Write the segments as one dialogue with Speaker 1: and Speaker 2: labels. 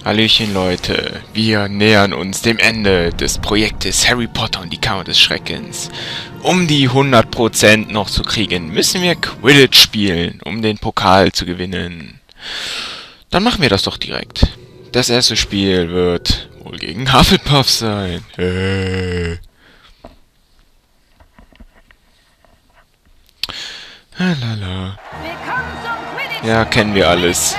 Speaker 1: Hallöchen Leute, wir nähern uns dem Ende des Projektes Harry Potter und die Kammer des Schreckens. Um die 100% noch zu kriegen, müssen wir Quidditch spielen, um den Pokal zu gewinnen. Dann machen wir das doch direkt. Das erste Spiel wird wohl gegen Hufflepuff sein. Lala. Ja, kennen wir alles.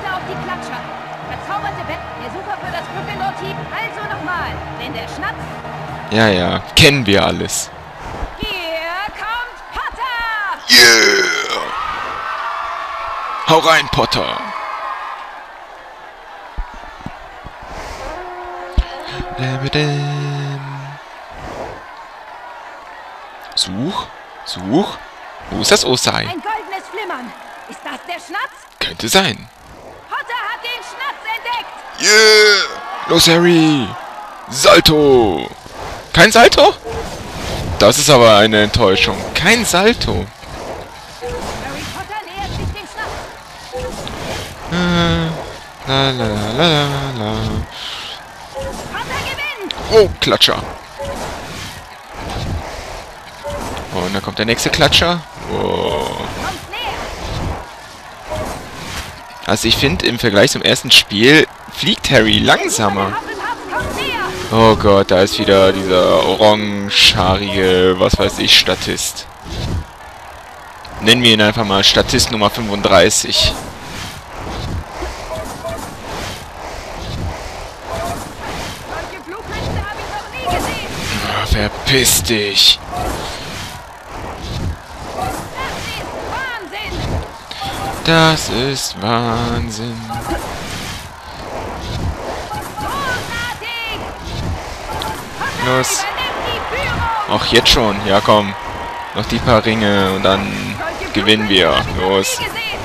Speaker 1: Ja, ja, kennen wir alles.
Speaker 2: Hier kommt Potter!
Speaker 1: Yeah! Hau rein, Potter! Such? Wo ist das Osei?
Speaker 2: Ein goldenes Flimmern. Ist das der Schnatz?
Speaker 1: Könnte sein.
Speaker 2: Potter hat den Schnatz entdeckt!
Speaker 1: Yeah! Los, Harry! Salto! Kein Salto? Das ist aber eine Enttäuschung. Kein Salto.
Speaker 2: Harry Potter nähert sich dem Schnatz.
Speaker 1: La.
Speaker 2: Potter gewinnt!
Speaker 1: Oh, Klatscher. Und dann kommt der nächste Klatscher. Oh.
Speaker 2: Kommt näher!
Speaker 1: Also ich finde, im Vergleich zum ersten Spiel fliegt Harry langsamer.
Speaker 2: Hufflepuff kommt näher!
Speaker 1: Oh Gott, da ist wieder dieser orangehaarige, was weiß ich, Statist. Nennen wir ihn einfach mal Statist Nummer 35.
Speaker 2: Solche Flugkünste habe ich noch nie gesehen!
Speaker 1: Ah, verpiss dich.
Speaker 2: Das ist Wahnsinn!
Speaker 1: Das ist Wahnsinn.
Speaker 2: Großartig!
Speaker 1: Los.
Speaker 2: Übernimmt die Führung!
Speaker 1: Auch jetzt schon. Ja, komm. Noch die paar Ringe und dann
Speaker 2: Solche
Speaker 1: gewinnen wir.
Speaker 2: Flugkünste habe ich noch
Speaker 1: Los.
Speaker 2: nie gesehen.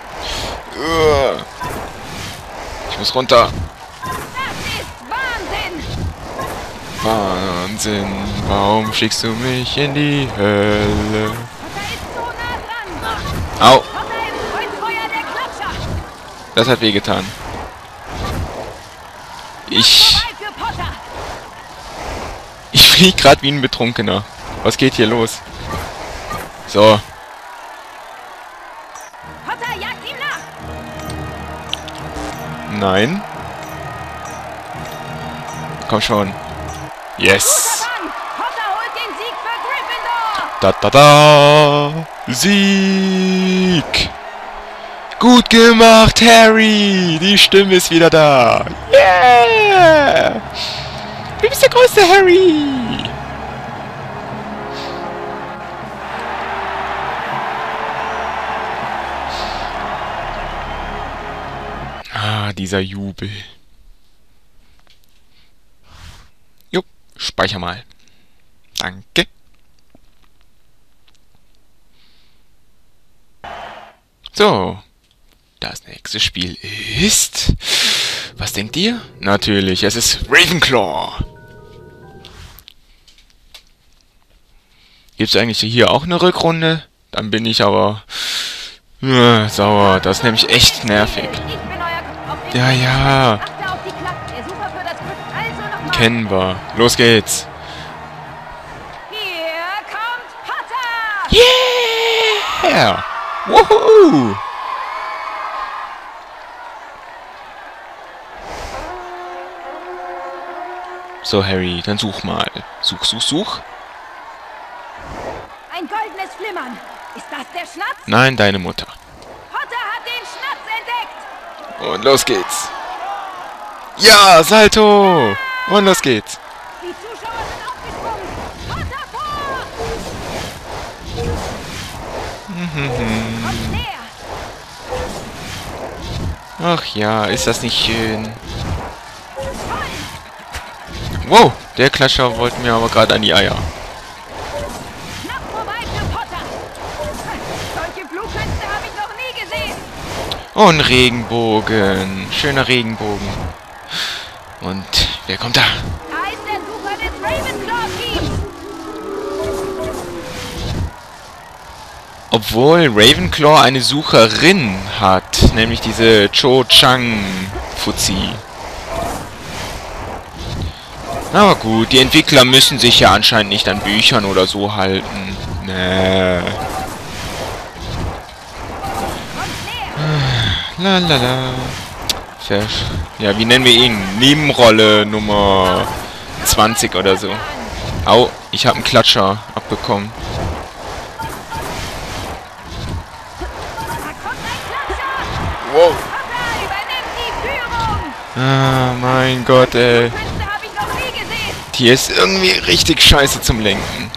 Speaker 1: Ich muss runter.
Speaker 2: Das ist Wahnsinn!
Speaker 1: Wahnsinn. Warum schickst du mich in die Hölle?
Speaker 2: Potter ist so nah dran!
Speaker 1: Au.
Speaker 2: Potter im Kreuzfeuer der Klatscher!
Speaker 1: Das hat wehgetan. Ich
Speaker 2: Vorbei für Potter!
Speaker 1: flieg gerade wie ein Betrunkener. Was geht hier los? So.
Speaker 2: Potter jagt ihm nach!
Speaker 1: Nein. Komm schon. Yes.
Speaker 2: Guter Mann! Potter holt den Sieg für Gryffindor!
Speaker 1: Da. Sieg. Gut gemacht, Harry. Die Stimme ist wieder da. Yeah. Du bist der größte Harry. Ah, dieser Jubel. Jo, speicher mal. Danke. So. Das nächste Spiel ist... Was denkt ihr? Natürlich, es ist Ravenclaw. Gibt es eigentlich hier auch eine Rückrunde? Dann bin ich aber... sauer. Das ist nämlich echt nervig.
Speaker 2: Ich bin euer auf den
Speaker 1: Ja.
Speaker 2: Achte auf die Klappe. Der Sucher für das Glück. Also nochmal.
Speaker 1: Kennen wir. Los geht's.
Speaker 2: Hier kommt Potter!
Speaker 1: Yeah! Woohoo! So, Harry, dann such mal. Such.
Speaker 2: Ein goldenes Flimmern. Ist das der Schnatz?
Speaker 1: Nein, deine Mutter.
Speaker 2: Potter hat den Schnatz entdeckt!
Speaker 1: Und los geht's. Ja, Salto! Und los geht's.
Speaker 2: Die Zuschauer sind aufgesprungen! Potter vor! Kommt näher!
Speaker 1: Ach ja, ist das nicht schön.
Speaker 2: Toll!
Speaker 1: Wow, der Klatscher wollte mir aber gerade an die Eier.
Speaker 2: Knapp vorbei für Potter! Solche Flugkünste habe ich noch nie gesehen!
Speaker 1: Oh, ein Regenbogen. Schöner Regenbogen. Und wer kommt da?
Speaker 2: Da ist der Sucher des Ravenclaw-Teams!
Speaker 1: Obwohl Ravenclaw eine Sucherin hat, nämlich diese Cho Chang Fuzzi. Aber gut, die Entwickler müssen sich ja anscheinend nicht an Büchern oder so halten. Nee. Lalala. Ja, wie nennen wir ihn? Nebenrolle Nummer 20 oder so. Au, ich habe einen Klatscher abbekommen. Wow. Ah, mein Gott, ey. Die ist irgendwie richtig scheiße zum Lenken.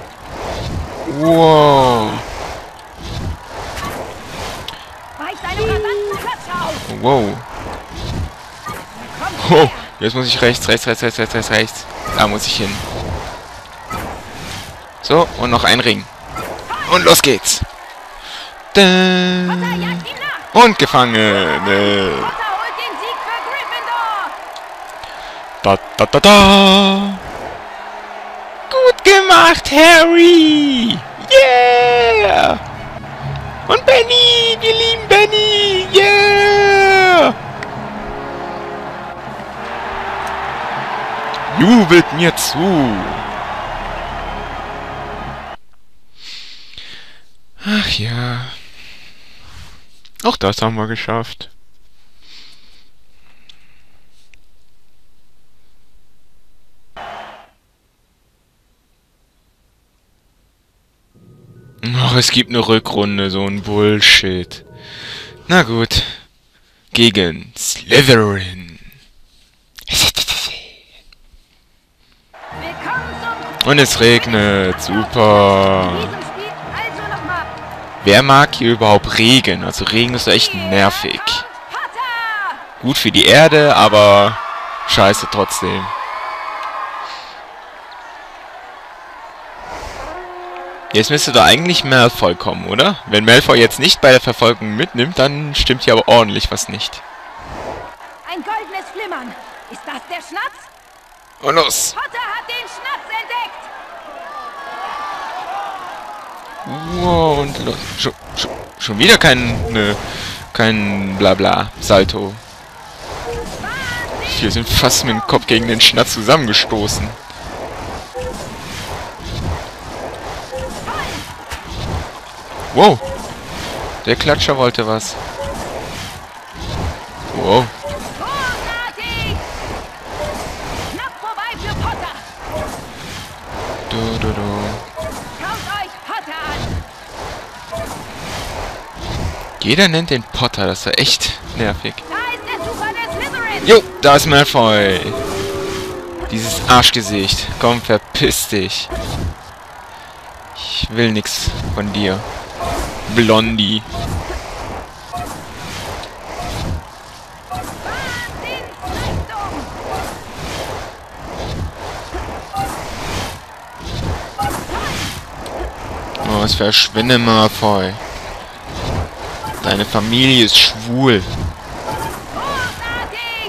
Speaker 1: Wow. Wow. Oh, jetzt muss ich rechts. Da muss ich hin. So, und noch ein Ring. Und los geht's. Und gefangen. Da. Gut gemacht, Harry. Yeah. Und Benny. Wir lieben Benny. Yeah. Jubelt mir zu. Ach ja. Auch das haben wir geschafft. Ach, es gibt eine Rückrunde, so ein Bullshit. Na gut. Gegen Slytherin. Und es regnet. Super. Wer mag hier überhaupt Regen? Also Regen ist echt nervig. Gut für die Erde, aber scheiße trotzdem. Jetzt müsste da eigentlich Malfoy kommen, oder? Wenn Malfoy jetzt nicht bei der Verfolgung mitnimmt, dann stimmt hier aber ordentlich was nicht.
Speaker 2: Ein goldenes Flimmern. Ist das der Schnatz?
Speaker 1: Und los!
Speaker 2: Potter hat den Schnatz entdeckt!
Speaker 1: Wow, und los. Schon wieder kein Blabla, Salto. Wir sind fast mit dem Kopf gegen den Schnatz zusammengestoßen. Wow, der Klatscher wollte was. Wow.
Speaker 2: Großartig! Knapp vorbei für Potter!
Speaker 1: Du.
Speaker 2: Schaut euch Potter an!
Speaker 1: Jeder nennt den Potter, das war echt nervig.
Speaker 2: Da ist der Super der Slytherin!
Speaker 1: Jo, da ist Malfoy. Dieses Arschgesicht. Komm, verpiss dich. Ich will nix von dir. Blondie. Oh, es verschwinde Malfoy. Deine Familie ist schwul.
Speaker 2: Großartig!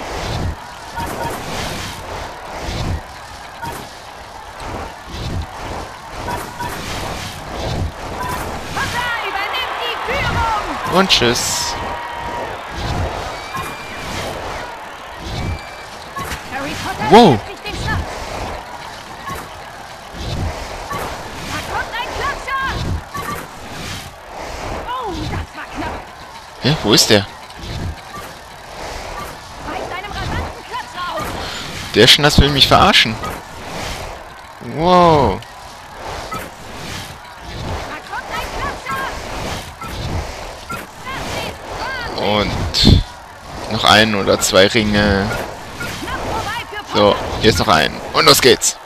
Speaker 2: Potter übernimmt die Führung!
Speaker 1: Und tschüss.
Speaker 2: Harry Potter
Speaker 1: Wow.
Speaker 2: stellt sich dem Schnatz. Da kommt ein Klatscher! Oh, das war knapp!
Speaker 1: Hä, wo ist der?
Speaker 2: Weicht einem rasanten Klatscher aus!
Speaker 1: Der Schnatz will mich verarschen. Wow.
Speaker 2: Da kommt ein Klatscher! Das ist wahnsinnig!
Speaker 1: Und noch ein oder zwei Ringe.
Speaker 2: Knapp vorbei für Potter!
Speaker 1: So, hier ist noch ein. Und los geht's.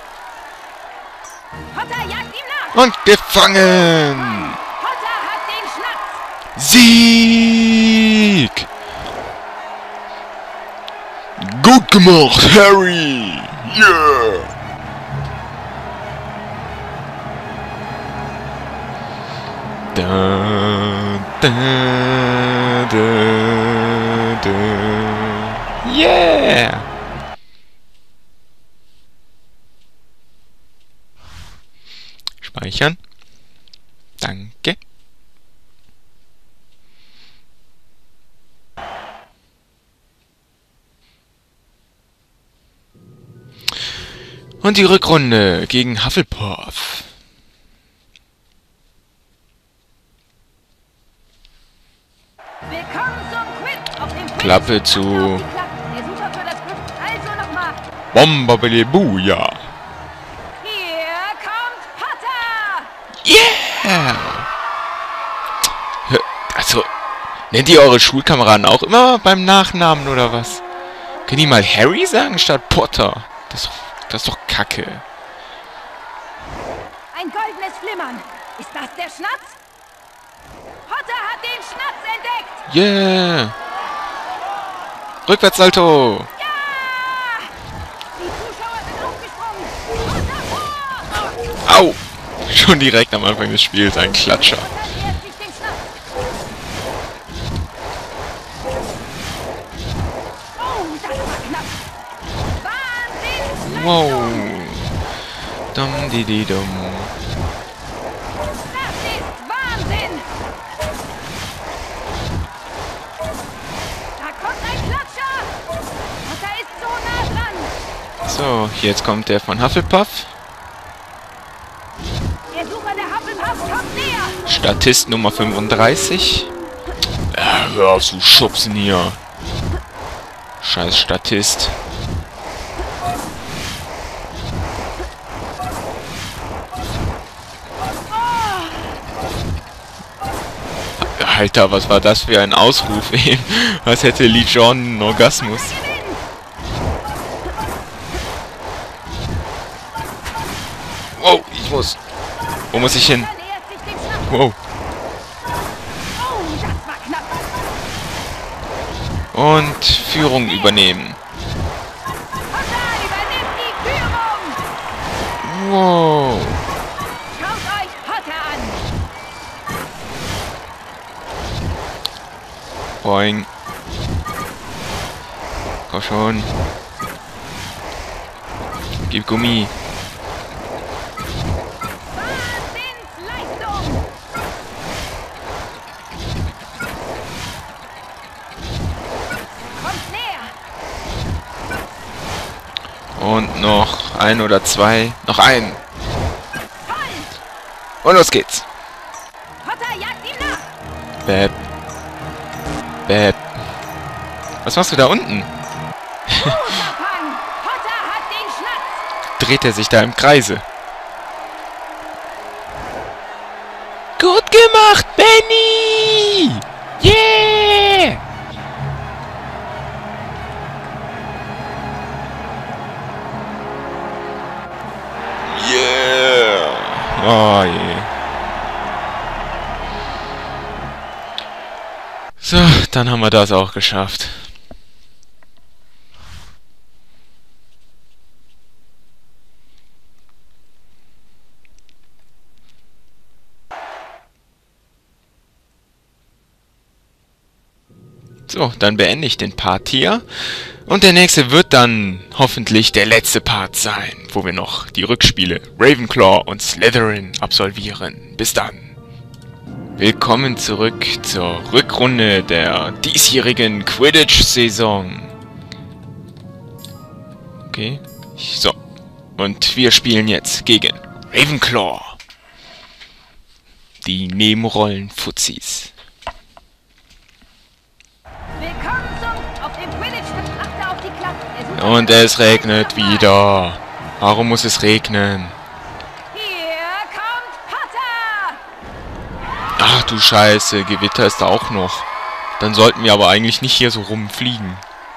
Speaker 2: Potter jagt ihm nach!
Speaker 1: Und gefangen.
Speaker 2: Potter hat den Schnatz!
Speaker 1: Sieg. Gut gemacht, Harry. Yeah. Da. Yeah. Speichern. Danke. Und die Rückrunde gegen Hufflepuff.
Speaker 2: Willkommen zum Quiz auf dem
Speaker 1: Klappe
Speaker 2: Quidditch.
Speaker 1: zu.
Speaker 2: Achte auf die Klappen. Der Sucher für das Glück. Also nochmal.
Speaker 1: Bombabelebuja.
Speaker 2: Hier kommt Potter.
Speaker 1: Yeah! Also, nennt ihr eure Schulkameraden auch immer beim Nachnamen oder was? Können die mal Harry sagen statt Potter? Das ist doch Kacke.
Speaker 2: Ein goldenes Flimmern. Ist das der Schnatz? Potter hat den Schnatz entdeckt.
Speaker 1: Yeah! Rückwärtssalto!
Speaker 2: Ja! Die Zuschauer sind aufgesprungen. Potter vor!
Speaker 1: Au! Schon direkt am Anfang des Spiels ein Klatscher.
Speaker 2: Potter nähert sich dem Schnatz. Oh, das war knapp. Wahnsinn!
Speaker 1: Wow! Dum di di dum.
Speaker 2: Das ist Wahnsinn! Da kommt ein Klatscher! Potter ist so nah dran!
Speaker 1: So, jetzt kommt der von Hufflepuff.
Speaker 2: Der Sucher der Hufflepuff kommt näher!
Speaker 1: Statist Nummer 35. Ja, hör auf zu schubsen hier. Scheiß Statist. Alter, was war das für ein Ausruf eben? Was hätte Lee Jordan einen Orgasmus? Wow, ich muss. Wo muss ich hin?
Speaker 2: Potter nähert sich dem Schnatz.
Speaker 1: Wow.
Speaker 2: Oh, das war knapp!
Speaker 1: Und Führung übernehmen.
Speaker 2: Potter übernimmt die Führung!
Speaker 1: Wow.
Speaker 2: Schaut euch Potter an!
Speaker 1: Boing. Komm schon. Gib Gummi.
Speaker 2: Wahnsinnsleistung! Kommt näher!
Speaker 1: Und noch ein oder zwei. Noch ein.
Speaker 2: Toll!
Speaker 1: Und los geht's.
Speaker 2: Potter jagt ihm nach!
Speaker 1: Bäb. Bäb. Was machst du da unten?
Speaker 2: Fang! Potter hat den Schnatz!
Speaker 1: Dreht er sich da im Kreise? Gut gemacht, Benny! Yeah! Yeah! Oh je. So, dann haben wir das auch geschafft. So, dann beende ich den Part hier. Und der nächste wird dann hoffentlich der letzte Part sein, wo wir noch die Rückspiele Ravenclaw und Slytherin absolvieren. Bis dann. Willkommen zurück zur Rückrunde der diesjährigen Quidditch-Saison. Okay, so. Und wir spielen jetzt gegen Ravenclaw. Die Nebenrollen-Fuzis.
Speaker 2: Willkommen auf dem Quidditch. Achte auf die Klappe. Der Sucher
Speaker 1: Und es regnet wieder. Warum muss es regnen?
Speaker 2: Hier kommt Potter!
Speaker 1: Ach du Scheiße, Gewitter ist da auch noch. Dann sollten wir aber eigentlich nicht hier so rumfliegen.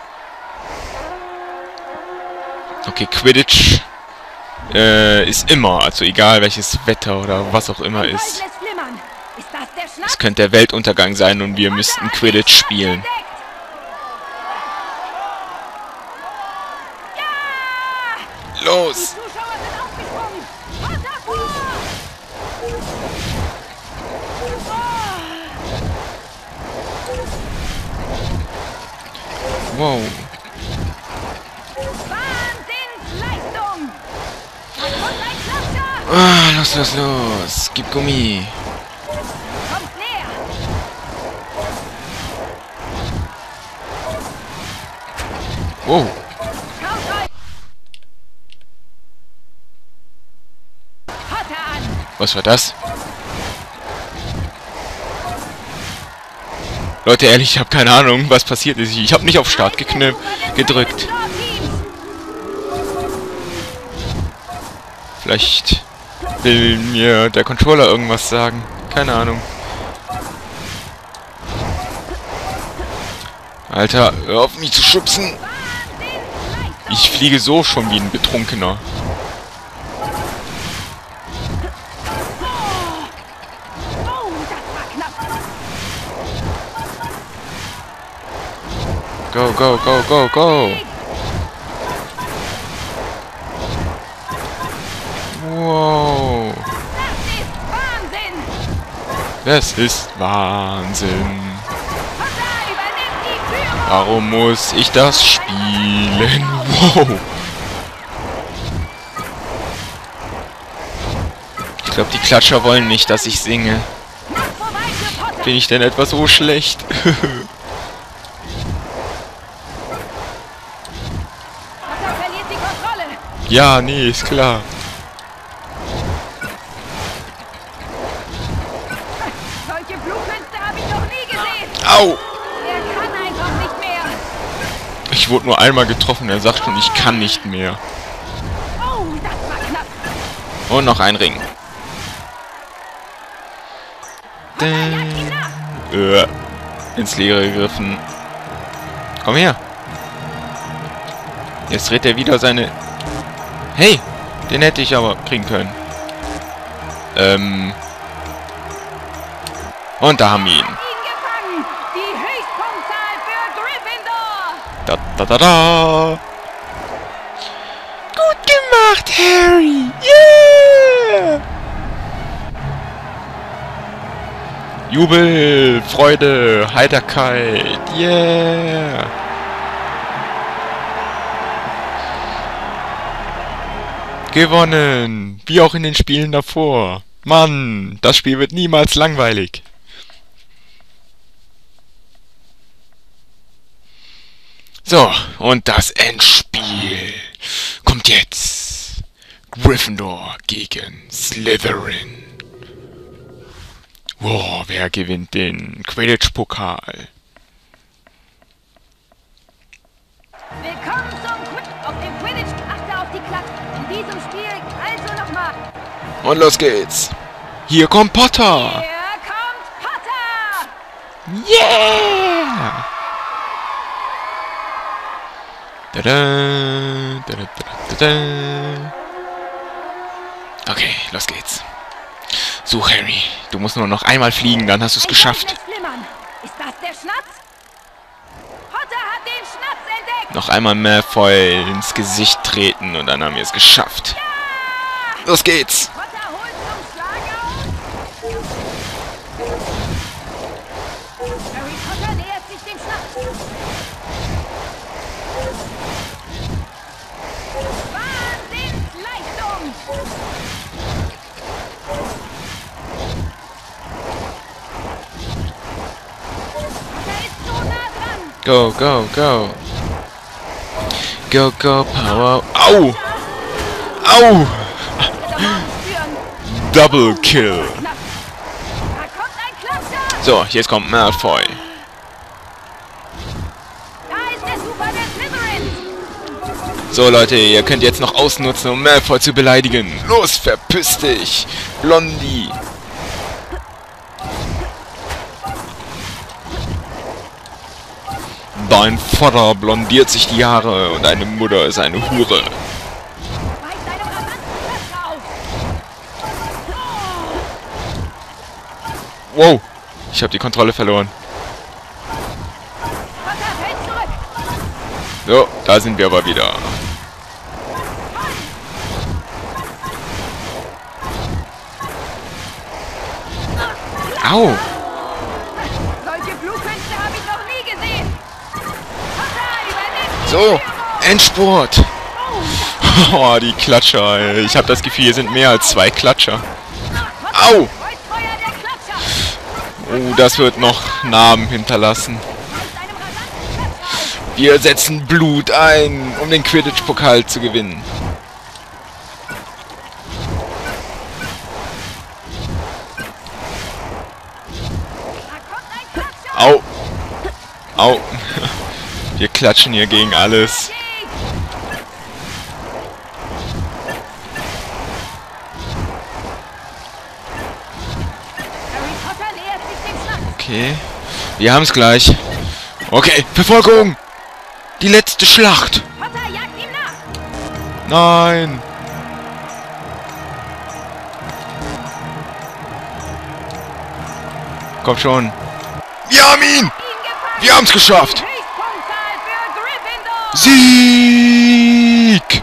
Speaker 1: Okay, Quidditch ist immer, also egal welches Wetter oder was auch immer ist.
Speaker 2: Goldenes Flimmern. Ist das der Schnatz?
Speaker 1: Es könnte der Weltuntergang sein und wir müssten
Speaker 2: Potter hat
Speaker 1: Quidditch
Speaker 2: den Schnatz
Speaker 1: spielen.
Speaker 2: entdeckt. Ja!
Speaker 1: Los!
Speaker 2: Die Zuschauer sind aufgesprungen. Potter vor!
Speaker 1: Wow.
Speaker 2: Wahnsinnsleistung! Da kommt ein Klatscher!
Speaker 1: Ah, los. Gib Gummi.
Speaker 2: Kommt näher!
Speaker 1: Wow.
Speaker 2: Schaut euch!
Speaker 1: Was war das? Leute, ehrlich, ich habe keine Ahnung, was passiert ist. Ich habe nicht auf Start gedrückt. Vielleicht will mir der Controller irgendwas sagen. Keine Ahnung. Alter, hör auf mich zu schubsen. Ich fliege so schon wie ein Betrunkener. Go, go, go, go, go. Wow. Das ist Wahnsinn. Warum muss ich das spielen? Wow. Ich glaube, die Klatscher wollen nicht, dass ich singe. Bin ich denn etwa so schlecht? Ja, nee, ist klar.
Speaker 2: Solche Flugkünste habe ich noch nie gesehen.
Speaker 1: Au!
Speaker 2: Er kann einfach nicht mehr.
Speaker 1: Ich wurde nur einmal getroffen, er sagt schon, ich kann nicht mehr.
Speaker 2: Oh, das war knapp.
Speaker 1: Und noch ein Ring. Ins Leere gegriffen. Komm her. Jetzt dreht er wieder seine... Hey! Den hätte ich aber kriegen können. Und da haben wir ihn.
Speaker 2: Ihn gefangen. Die Höchstpunktzahl für Gryffindor.
Speaker 1: Da, da, da, da. Gut gemacht, Harry! Yeah! Jubel, Freude, Heiterkeit, yeah! Gewonnen! Wie auch in den Spielen davor. Mann, das Spiel wird niemals langweilig. So, und das Endspiel kommt jetzt. Gryffindor gegen Slytherin. Wow, wer gewinnt den Quidditch-Pokal?
Speaker 2: Willkommen auf dem Quidditch. Achte auf die Klappe. In diesem Spiel also nochmal.
Speaker 1: Und los geht's. Hier kommt Potter.
Speaker 2: Hier kommt Potter.
Speaker 1: Yeah! Da -da, da -da, da -da. Okay, los geht's. So, Harry, du musst nur noch einmal fliegen, dann hast du es geschafft.
Speaker 2: Ist das der Schnatz? Potter hat den Schnatz entdeckt.
Speaker 1: Noch einmal Malfoy ins Gesicht treten und dann haben wir es geschafft. Los geht's.
Speaker 2: Potter holt zum Schlag aus. Harry Potter nähert sich dem Schnatz. Wahnsinnsleistung.
Speaker 1: Go, go, go. Go, go, power. Au! Au! Double Kill. So, jetzt kommt Malfoy. So, Leute, ihr könnt jetzt noch ausnutzen, um Malfoy zu beleidigen. Los, verpiss dich, Blondie. Dein Vater blondiert sich die Haare und deine Mutter ist eine Hure. Wow, ich habe die Kontrolle verloren. So, da sind wir aber wieder. Au!
Speaker 2: Solche Flugkünste habe ich noch nie gesehen.
Speaker 1: So, Endspurt. Oh, die Klatscher, ey. Ich habe das Gefühl, hier sind mehr als 2 Klatscher. Au! Oh, das wird noch Namen hinterlassen. Wir setzen Blut ein, um den Quidditch-Pokal zu gewinnen. Wir klatschen hier gegen alles.
Speaker 2: Harry Potter nähert sich dem Schloss.
Speaker 1: Okay. Wir haben es gleich. Okay, Verfolgung! Die letzte Schlacht!
Speaker 2: Potter jagt ihm nach.
Speaker 1: Nein! Komm schon. Wir haben ihn!
Speaker 2: Ihn gefangen.
Speaker 1: Wir haben es geschafft!
Speaker 2: Höchstpunktzahl für Gryffindor.
Speaker 1: Sieg!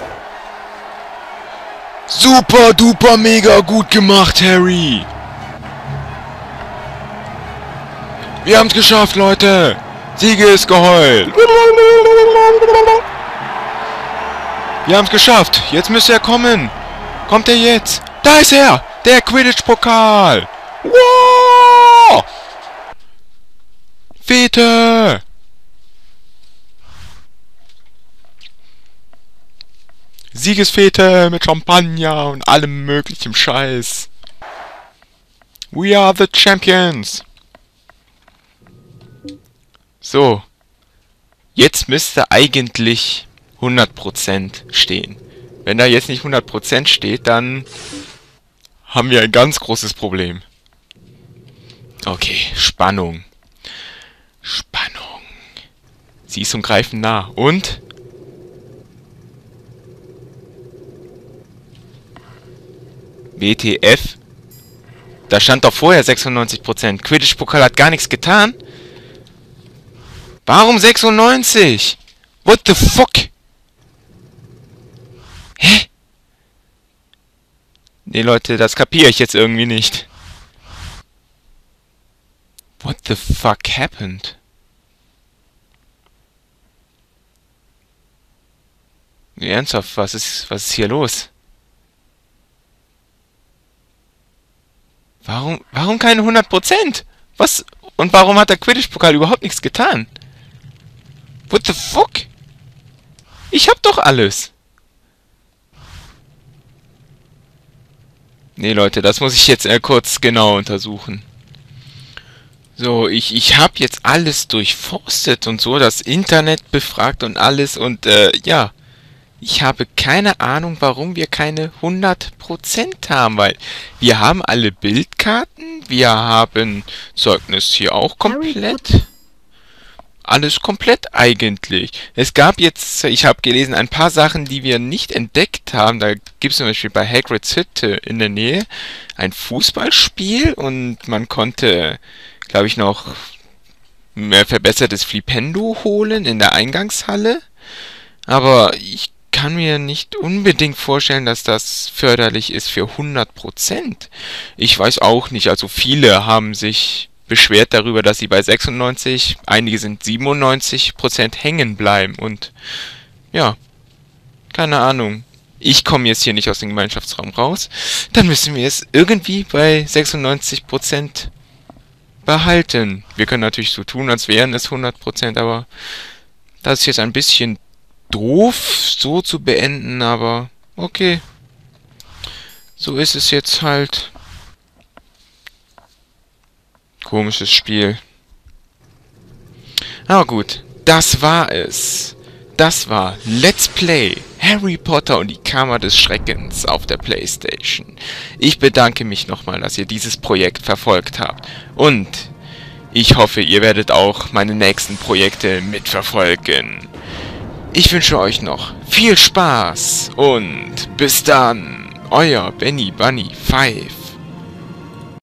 Speaker 1: Super duper mega gut gemacht, Harry! Wir haben es geschafft, Leute! Siegesgeheul! Wir haben es geschafft! Jetzt müsste er kommen! Kommt er jetzt? Da ist er! Der Quidditch-Pokal! Wow! Fete! Siegesfete mit Champagner und allem möglichen Scheiß. We are the champions! So. Jetzt müsste eigentlich 100% stehen. Wenn da jetzt nicht 100% steht, dann haben wir ein ganz großes Problem. Okay, Spannung. Spannung. Sie ist zum Greifen nah. Und? WTF? Da stand doch vorher 96%. Quidditch-Pokal hat gar nichts getan. Warum 96? What the fuck? Hä? Nee, Leute, das kapiere ich jetzt irgendwie nicht. What the fuck happened? Ernsthaft, was ist hier los? Warum keine 100%? Was? Und warum hat der Quidditch-Pokal überhaupt nichts getan? What the fuck? Ich hab doch alles. Nee, Leute, das muss ich jetzt kurz genau untersuchen. So, ich hab jetzt alles durchforstet und so, das Internet befragt und alles und ja. Ich habe keine Ahnung, warum wir keine 100% haben, weil wir haben alle Bildkarten, wir haben Zeugnis hier auch komplett. Alles komplett eigentlich. Es gab jetzt, ich habe gelesen, ein paar Sachen, die wir nicht entdeckt haben. Da gibt es zum Beispiel bei Hagrids Hütte in der Nähe ein Fußballspiel und man konnte, glaube ich, noch mehr verbessertes Flipendo holen in der Eingangshalle. Aber ich kann mir nicht unbedingt vorstellen, dass das förderlich ist für 100%. Ich weiß auch nicht, also viele haben sich beschwert darüber, dass sie bei 96, einige sind 97% hängen bleiben und ja, keine Ahnung. Ich komme jetzt hier nicht aus dem Gemeinschaftsraum raus, dann müssen wir es irgendwie bei 96% behalten. Wir können natürlich so tun, als wären es 100%, aber das ist jetzt ein bisschen doof, so zu beenden, aber okay. So ist es jetzt halt. Komisches Spiel. Aber gut, das war es. Das war Let's Play Harry Potter und die Kammer des Schreckens auf der PlayStation. Ich bedanke mich nochmal, dass ihr dieses Projekt verfolgt habt. Und ich hoffe, ihr werdet auch meine nächsten Projekte mitverfolgen. Ich wünsche euch noch viel Spaß und bis dann, euer Benny Bunny 5.